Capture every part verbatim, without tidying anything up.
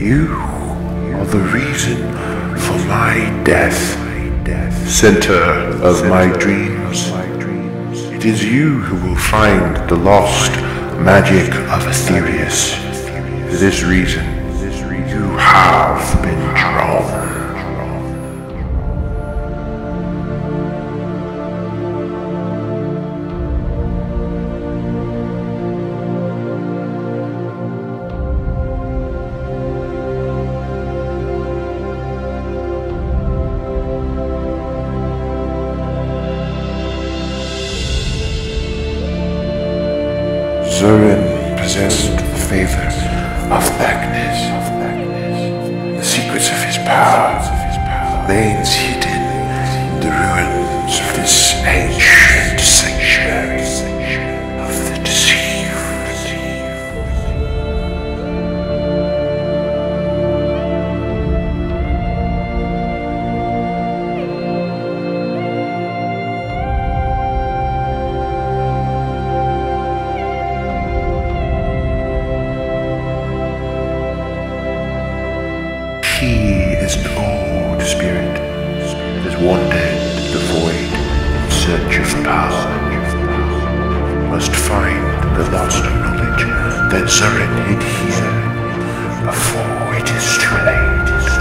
You are the reason for my death, center of my dreams. It is you who will find the lost magic of Aetherius. For this reason, you have been drawn. Zurin possessed the favor of Magnus. The secrets of his power remains hidden in the ruins of this ancient sanctuary of the deceived. He is an old spirit that has wandered the void in search of power. Must find the lost knowledge that Zurin hid here before it is too late.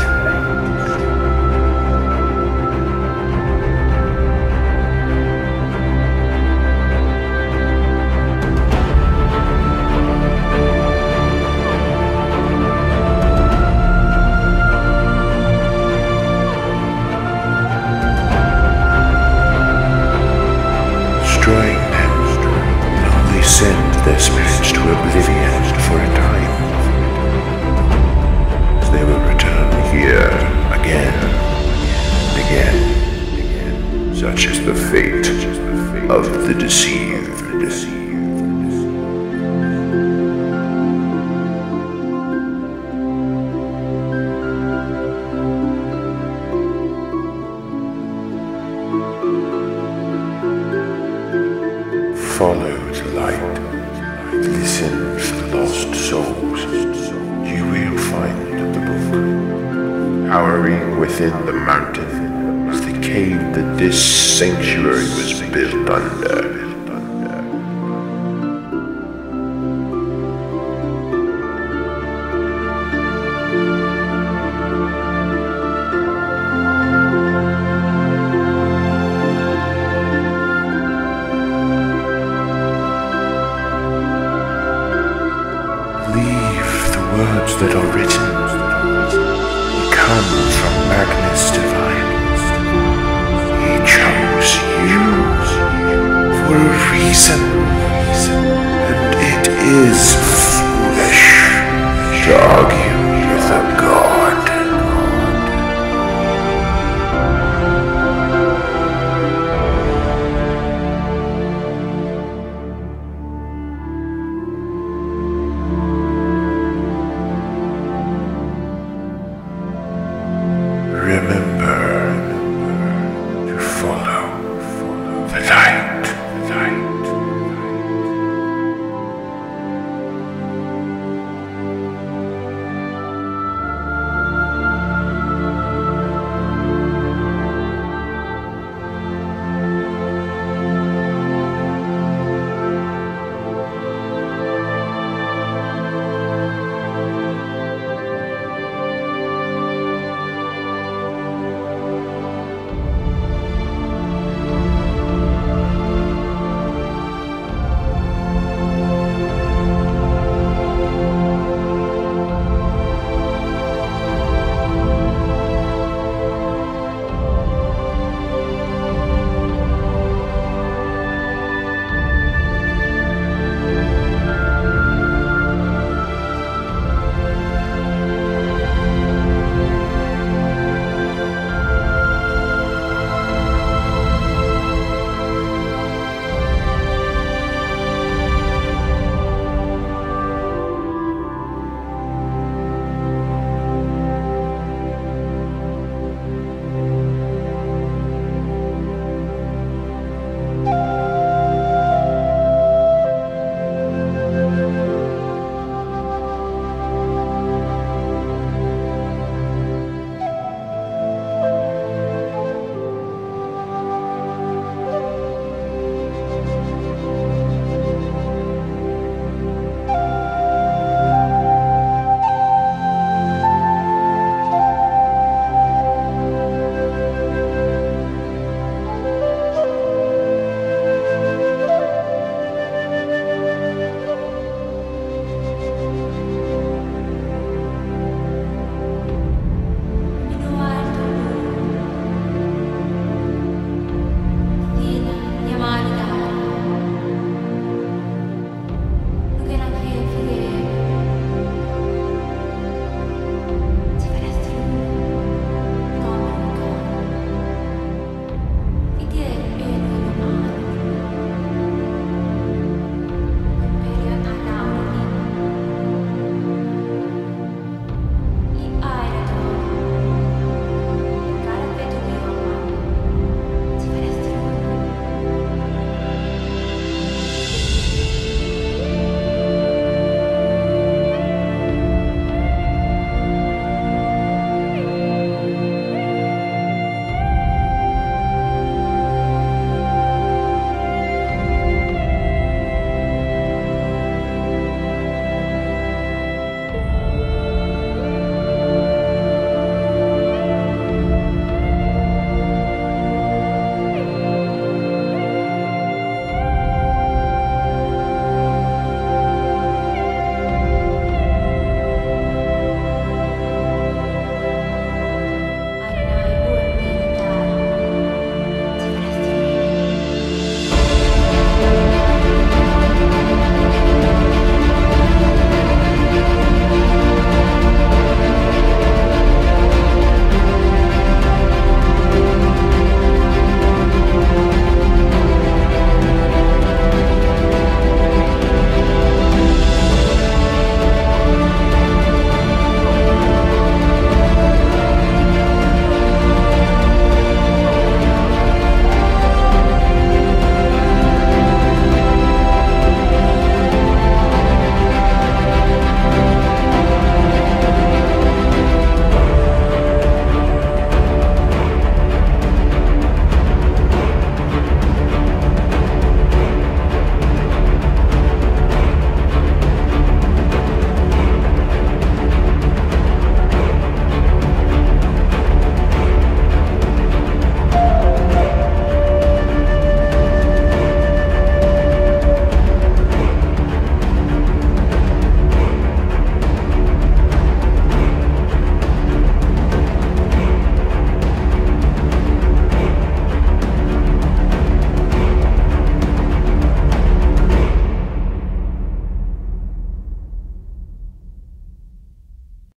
Destroying them will only send their spirits to oblivion for a time, as they will return here again and again. Such is the fate of the deceived. Follow the light, listen for the lost souls. You will find the book. Cowering within the mountain is the cave that this sanctuary was built under. Believe the words that are written. They come from Magnus Divine. He chose you for a reason, and it is foolish to argue